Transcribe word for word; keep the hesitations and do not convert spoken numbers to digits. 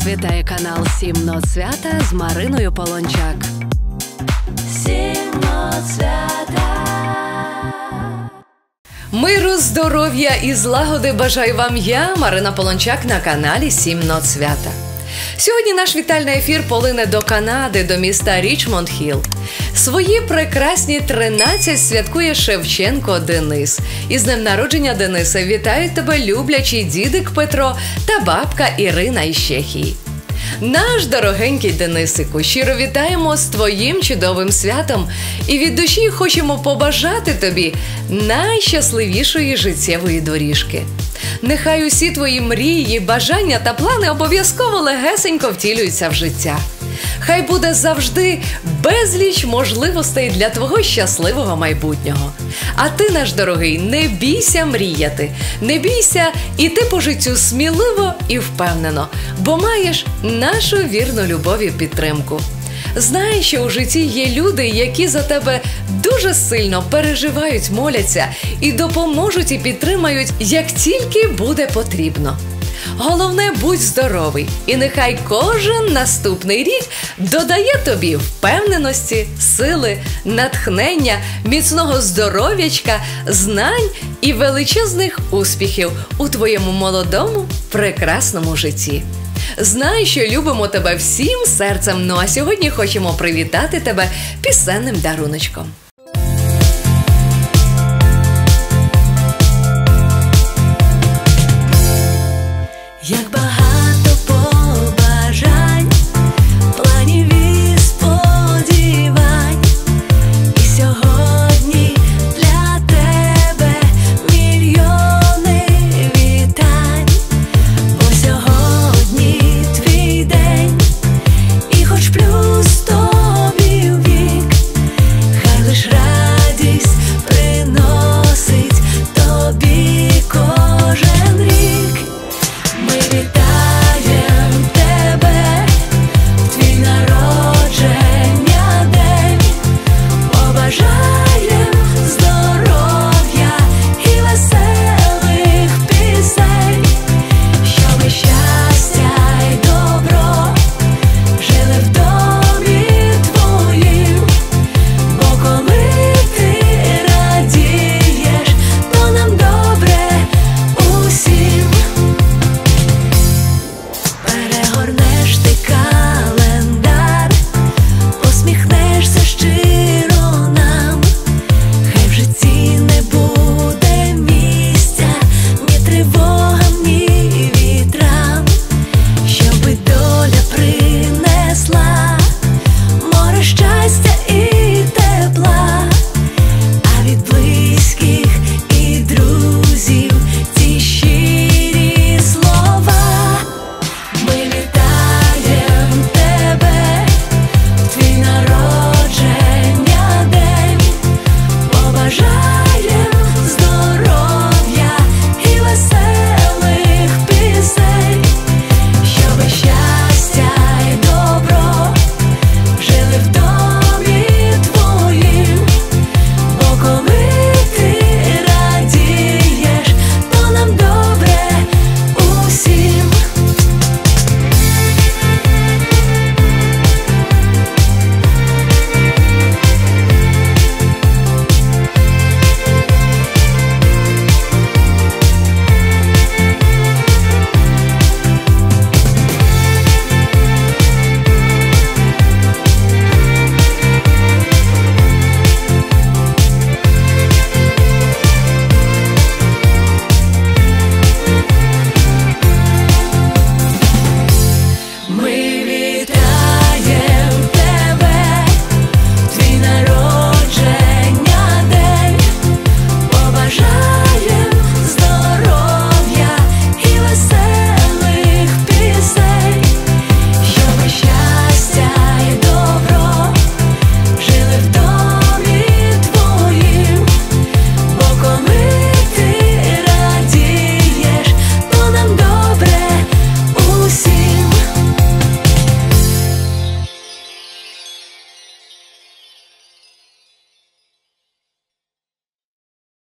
Вас вітає канал «Сім нот свята» з Мариною Полончак. «Сім нот свята». Миру, здоров'я і злагоди бажаю вам я, Марина Полончак, на каналі «Сім нот свята». Сьогодні наш вітальний ефір полине до Канади, до міста Річмонд-Хілл. Свої прекрасні тринадцять святкує Шевченко Денис. Із днем народження, Денисе, вітають тебе люблячий дідик Петро та бабка Ірина із Чехії. Наш дорогенький Денисику, щиро вітаємо з твоїм чудовим святом і від душі хочемо побажати тобі найщасливішої життєвої доріжки. Нехай усі твої мрії, бажання та плани обов'язково легесенько втілюються в життя. Хай буде завжди безліч можливостей для твого щасливого майбутнього. А ти, наш дорогий, не бійся мріяти, не бійся іти по життю сміливо і впевнено, бо маєш нашу вірну любов і підтримку. Знай, що у житті є люди, які за тебе дуже сильно переживають, моляться і допоможуть і підтримають, як тільки буде потрібно. Головне, будь здоровий, і нехай кожен наступний рік додає тобі впевненості, сили, натхнення, міцного здоров'ячка, знань і величезних успіхів у твоєму молодому, прекрасному житті. Знай, що любимо тебе всім серцем, ну а сьогодні хочемо привітати тебе пісенним даруночком.